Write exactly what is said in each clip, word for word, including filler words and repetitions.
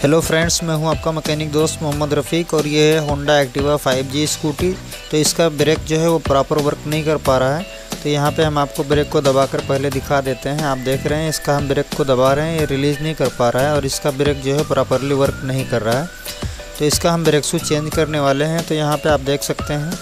Hello friends, मैं हूं आपका मैकेनिक दोस्त मोहम्मद रफ़ीक और ये है Honda Activa five G scooty. तो इसका ब्रेक जो है वो प्रॉपर वर्क नहीं कर पा रहा है। तो यहाँ पे हम आपको ब्रेक को दबाकर पहले दिखा देते हैं। आप देख रहे हैं इसका हम ब्रेक को दबा रहे हैं, ये रिलीज़ नहीं कर पा रहा है और इसका ब्रेक जो है प्रॉपरली वर्क नहीं कर रहा है। तो इसका हम ब्रेक शू चेंज करने वाले हैं। तो यहाँ पर आप देख सकते हैं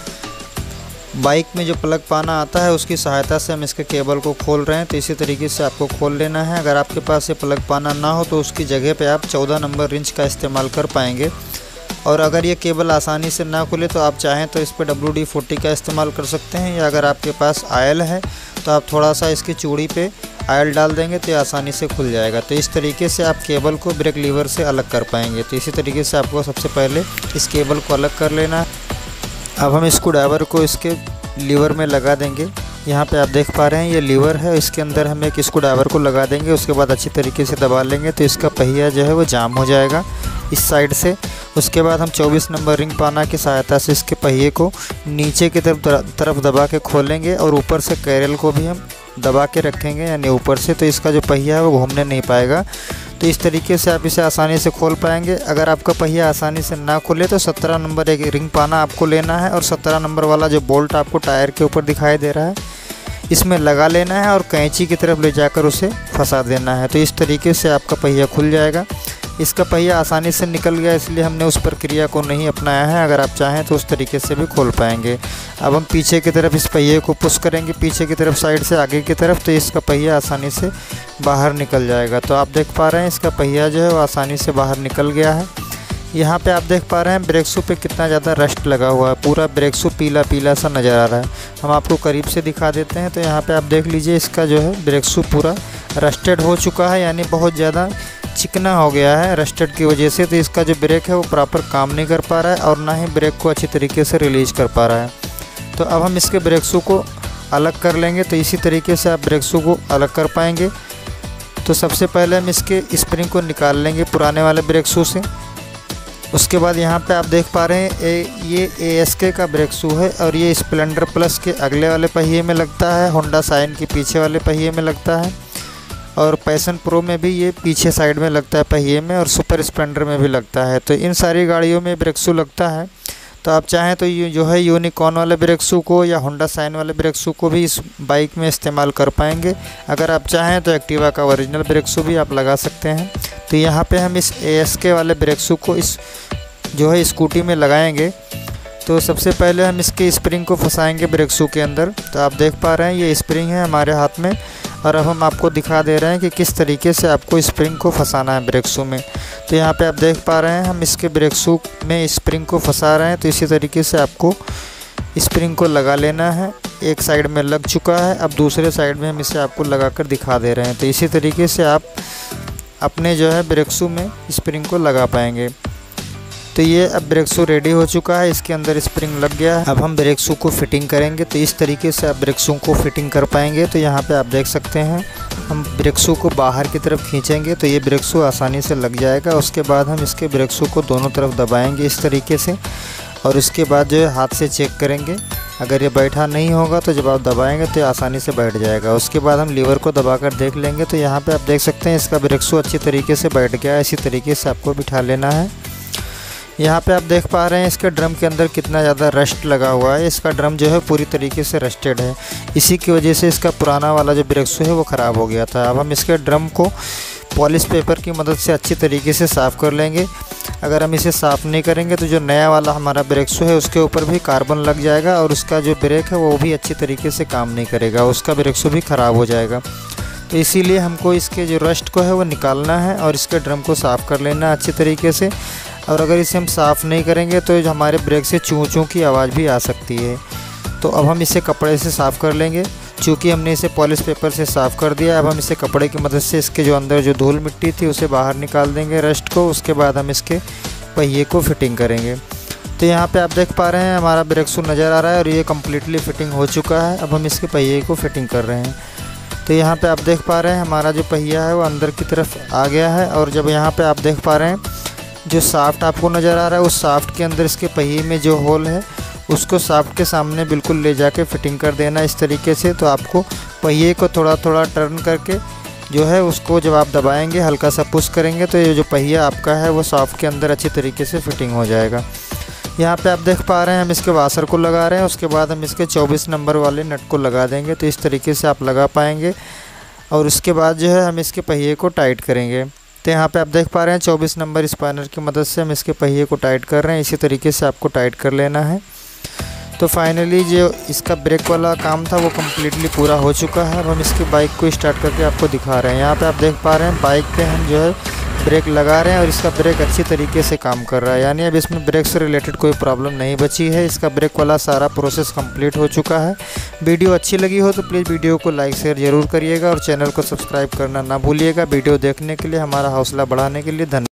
बाइक में जो प्लग पाना आता है उसकी सहायता से हम इसके केबल को खोल रहे हैं। तो इसी तरीके से आपको खोल लेना है। अगर आपके पास ये प्लग पाना ना हो तो उसकी जगह पे आप चौदह नंबर रिंच का इस्तेमाल कर पाएंगे। और अगर ये केबल आसानी से ना खुले तो आप चाहें तो इस पर डब्ल्यू डी फोर्टी का इस्तेमाल कर सकते हैं, या अगर आपके पास आयल है तो आप थोड़ा सा इसकी चूड़ी पे आयल डाल देंगे तो ये आसानी से खुल जाएगा। तो इस तरीके से आप केबल को ब्रेक लीवर से अलग कर पाएंगे। तो इसी तरीके से आपको सबसे पहले इस केबल को अलग कर लेना है। अब हम स्क्रू ड्राइवर को इसके लीवर में लगा देंगे। यहाँ पे आप देख पा रहे हैं ये लीवर है, इसके अंदर हम एक स्क्रू ड्राइवर को लगा देंगे। उसके बाद अच्छी तरीके से दबा लेंगे तो इसका पहिया जो है वो जाम हो जाएगा इस साइड से। उसके बाद हम चौबीस नंबर रिंग पाना की सहायता से इसके पहिए को नीचे की तरफ तरफ दबा के खोलेंगे और ऊपर से कैरल को भी हम दबा के रखेंगे यानी ऊपर से। तो इसका जो पहिया है वो घूमने नहीं पाएगा। तो इस तरीके से आप इसे आसानी से खोल पाएंगे। अगर आपका पहिया आसानी से ना खुले तो सत्रह नंबर एक रिंग पाना आपको लेना है और सत्रह नंबर वाला जो बोल्ट आपको टायर के ऊपर दिखाई दे रहा है इसमें लगा लेना है और कैंची की तरफ ले जाकर उसे फंसा देना है। तो इस तरीके से आपका पहिया खुल जाएगा। इसका पहिया आसानी से निकल गया इसलिए हमने उस प्रक्रिया को नहीं अपनाया है। अगर आप चाहें तो उस तरीके से भी खोल पाएंगे। अब हम पीछे की तरफ इस पहिए को पुश करेंगे, पीछे की तरफ साइड से आगे की तरफ, तो इसका पहिया आसानी से बाहर निकल जाएगा। तो आप देख पा रहे हैं इसका पहिया जो है वो आसानी से बाहर निकल गया है। यहाँ पे आप देख पा रहे हैं ब्रेक शू पे कितना ज़्यादा रस्ट लगा हुआ है, पूरा ब्रेक शू पीला पीला सा नज़र आ रहा है। हम आपको करीब से दिखा देते हैं। तो यहाँ पे आप देख लीजिए इसका जो है ब्रेक शू पूरा रस्टेड हो चुका है, यानी बहुत ज़्यादा चिकना हो गया है रस्टेड की वजह से। तो इसका जो ब्रेक है वो प्रॉपर काम नहीं कर पा रहा है और ना ही ब्रेक को अच्छी तरीके से रिलीज़ कर पा रहा है। तो अब हम इसके ब्रेक शू को अलग कर लेंगे। तो इसी तरीके से आप ब्रेक शू को अलग कर पाएंगे। तो सबसे पहले हम इसके स्प्रिंग को निकाल लेंगे पुराने वाले ब्रेक शू से। उसके बाद यहाँ पे आप देख पा रहे हैं ए, ये ए एस के का ब्रेक शू है और ये स्प्लेंडर प्लस के अगले वाले पहिए में लगता है, होंडा शाइन के पीछे वाले पहिए में लगता है और पैशन प्रो में भी ये पीछे साइड में लगता है पहिए में, और सुपर स्प्लेंडर में भी लगता है। तो इन सारी गाड़ियों में ब्रेक शू लगता है। तो आप चाहें तो ये जो है यूनिकॉर्न वाले ब्रेक शू को या होंडा शाइन वाले ब्रेक शू को भी इस बाइक में इस्तेमाल कर पाएंगे। अगर आप चाहें तो एक्टिवा का ओरिजिनल ब्रेक शू भी आप लगा सकते हैं। तो यहाँ पे हम इस ए एस के वाले ब्रेक शू को इस जो है स्कूटी में लगाएंगे। तो सबसे पहले हम इसके स्प्रिंग को फंसाएंगे ब्रेक शू के अंदर। तो आप देख पा रहे हैं ये स्प्रिंग है हमारे हाथ में और अब हम आपको दिखा दे रहे हैं कि किस तरीके से आपको स्प्रिंग को फंसाना है ब्रेक शू में। तो यहाँ पे आप देख पा रहे हैं हम इसके ब्रेक शू में स्प्रिंग को फंसा रहे हैं। तो इसी तरीके से आपको स्प्रिंग को लगा लेना है। एक साइड में लग चुका है, अब दूसरे साइड में हम इसे आपको लगा कर दिखा दे रहे हैं। तो इसी तरीके से आप अपने जो है ब्रेक शू में स्प्रिंग को लगा पाएंगे। तो ये अब ब्रेक शू रेडी हो चुका है, इसके अंदर स्प्रिंग लग गया है। अब हम ब्रेक शू को फिटिंग करेंगे। तो इस तरीके से आप ब्रेक शू को फिटिंग कर पाएंगे। तो यहाँ पे आप देख सकते हैं हम ब्रेक शू को बाहर की तरफ खींचेंगे तो ये ब्रेक शू आसानी से लग जाएगा। उसके बाद हम इसके ब्रेक शू को दोनों तरफ दबाएंगे इस तरीके से और उसके बाद जो है हाथ से चेक करेंगे। अगर ये बैठा नहीं होगा तो जब आप दबाएंगे तो ये आसानी से बैठ जाएगा। उसके बाद हम लीवर को दबाकर देख लेंगे। तो यहाँ पे आप देख सकते हैं इसका ब्रेक शू अच्छी तरीके से बैठ गया है। इसी तरीके से आपको बिठा लेना है। यहाँ पे आप देख पा रहे हैं इसके ड्रम के अंदर कितना ज़्यादा रस्ट लगा हुआ है। इसका ड्रम जो है पूरी तरीके से रस्टेड है, इसी की वजह से इसका पुराना वाला जो ब्रेक शू है वो ख़राब हो गया था। अब हम इसके ड्रम को पॉलिश पेपर की मदद से अच्छी तरीके से साफ़ कर लेंगे। अगर हम इसे साफ़ नहीं करेंगे तो जो नया वाला हमारा ब्रेक शू है उसके ऊपर भी कार्बन लग जाएगा और उसका जो ब्रेक है वो भी अच्छी तरीके से काम नहीं करेगा, उसका ब्रेक शू भी ख़राब हो जाएगा। तो इसीलिए हमको इसके जो रस्ट को है वो निकालना है और इसके ड्रम को साफ़ कर लेना है अच्छी तरीके से। और अगर इसे हम साफ़ नहीं करेंगे तो जो हमारे ब्रेक से चूँ चूँ की आवाज़ भी आ सकती है। तो अब हम इसे कपड़े से साफ़ कर लेंगे। चूँकि हमने इसे पॉलिश पेपर से साफ़ कर दिया, अब हम इसे कपड़े की मदद से इसके जो अंदर जो धूल मिट्टी थी उसे बाहर निकाल देंगे रस्ट को। उसके बाद हम इसके पहिए को फिटिंग करेंगे। तो यहाँ पे आप देख पा रहे हैं हमारा ब्रेक शू नज़र आ रहा है और ये कम्प्लीटली फिटिंग हो चुका है। अब हम इसके पहिए को फिटिंग कर रहे हैं। तो यहाँ पे आप देख पा रहे हैं हमारा जो पहिया है वो अंदर की तरफ आ गया है। और जब यहाँ पे आप देख पा रहे हैं जो साफ्ट आपको नज़र आ रहा है उस साफ्ट के अंदर इसके पहिए में जो होल है उसको साफ्ट के सामने बिल्कुल ले जाके फिटिंग कर देना इस तरीके से। तो आपको पहिए को थोड़ा थोड़ा टर्न करके जो है उसको जब आप दबाएंगे, हल्का सा पुश करेंगे तो ये जो पहिया आपका है वो शाफ्ट के अंदर अच्छी तरीके से फिटिंग हो जाएगा। यहाँ पे आप देख पा रहे हैं हम इसके वाशर को लगा रहे हैं, उसके बाद हम इसके चौबीस नंबर वाले नट को लगा देंगे। तो इस तरीके से आप लगा पाएंगे और उसके बाद जो है हम इसके पहिए को टाइट करेंगे। तो यहाँ पे आप देख पा रहे हैं चौबीस नंबर स्पैनर की मदद से हम इसके पहिए को टाइट कर रहे हैं। इसी तरीके से आपको टाइट कर लेना है। तो फाइनली जो इसका ब्रेक वाला काम था वो कम्प्लीटली पूरा हो चुका है। अब हम इसकी बाइक को स्टार्ट करके आपको दिखा रहे हैं। यहाँ पे आप देख पा रहे हैं बाइक पे हम जो है ब्रेक लगा रहे हैं और इसका ब्रेक अच्छी तरीके से काम कर रहा है, यानी अब इसमें ब्रेक से रिलेटेड कोई प्रॉब्लम नहीं बची है। इसका ब्रेक वाला सारा प्रोसेस कंप्लीट हो चुका है। वीडियो अच्छी लगी हो तो प्लीज़ वीडियो को लाइक शेयर ज़रूर करिएगा और चैनल को सब्सक्राइब करना ना भूलिएगा। वीडियो देखने के लिए, हमारा हौसला बढ़ाने के लिए धन्यवाद।